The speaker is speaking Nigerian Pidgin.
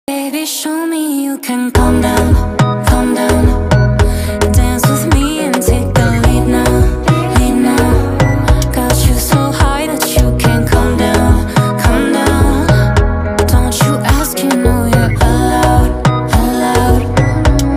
Baby, show me you can calm down, calm down.